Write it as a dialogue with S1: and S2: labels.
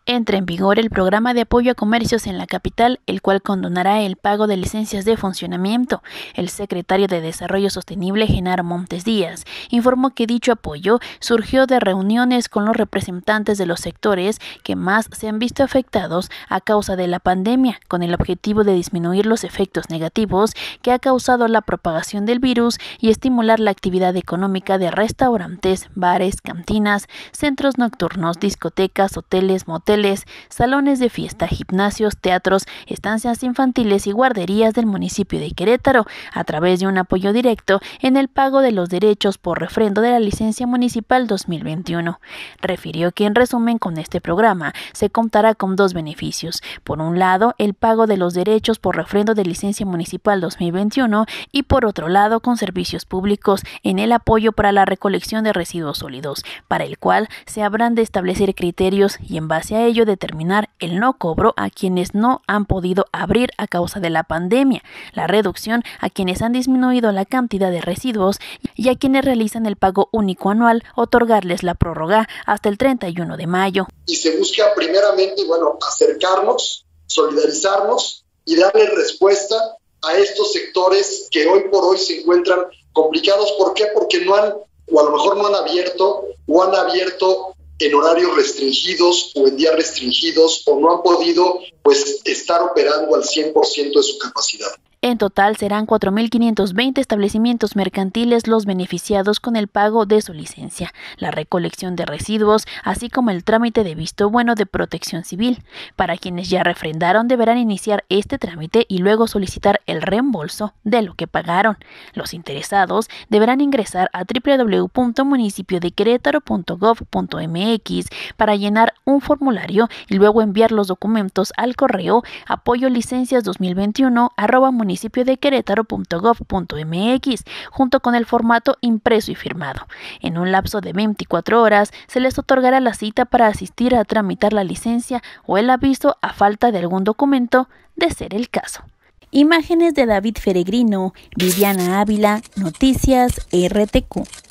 S1: entra en vigor el programa de apoyo a comercios en la capital, el cual condonará el pago de licencias de funcionamiento. El secretario de Desarrollo Sostenible, Genaro Montes Díaz, informó que dicho apoyo surgió de reuniones con los representantes de los sectores que más se han visto afectados a causa de la pandemia, con el objetivo de disminuir los efectos negativos que ha causado la propagación del virus y estimular la actividad económica de restaurantes, bares, cantinas, centros nocturnos, discotecas, hoteles, moteles, salones de fiesta, gimnasios, teatros, estancias infantiles y guarderías del municipio de Querétaro, a través de un apoyo directo en el pago de los derechos por refrendo de la licencia municipal 2021. Refirió que en resumen con este programa se contará con dos beneficios. Por un lado, el pago de los derechos por refrendo de licencia municipal 2021 y por otro lado con servicios públicos en el apoyo para la recolección de residuos sólidos, para el cual se habrán de establecer criterios y en base a ello determinar el no cobro a quienes no han podido abrir a causa de la pandemia, la reducción a quienes han disminuido la cantidad de residuos y a quienes realizan el pago único anual, otorgarles la prórroga hasta el 31 de mayo.
S2: Y se busca primeramente, acercarnos, solidarizarnos y darle respuesta a estos sectores que hoy por hoy se encuentran complicados. ¿Por qué? Porque no han, o a lo mejor no han abierto, o han abierto en horarios restringidos o en días restringidos, o no han podido estar operando al 100% de su capacidad.
S1: En total serán 4.520 establecimientos mercantiles los beneficiados con el pago de su licencia, la recolección de residuos, así como el trámite de visto bueno de Protección Civil. Para quienes ya refrendaron deberán iniciar este trámite y luego solicitar el reembolso de lo que pagaron. Los interesados deberán ingresar a www.municipiodequeretaro.gov.mx para llenar un formulario y luego enviar los documentos al correo apoyolicencias2021@municipiodequeretaro.gov.mx junto con el formato impreso y firmado. En un lapso de 24 horas se les otorgará la cita para asistir a tramitar la licencia o el aviso a falta de algún documento, de ser el caso. Imágenes de David Feregrino, Viviana Ávila, Noticias RTQ.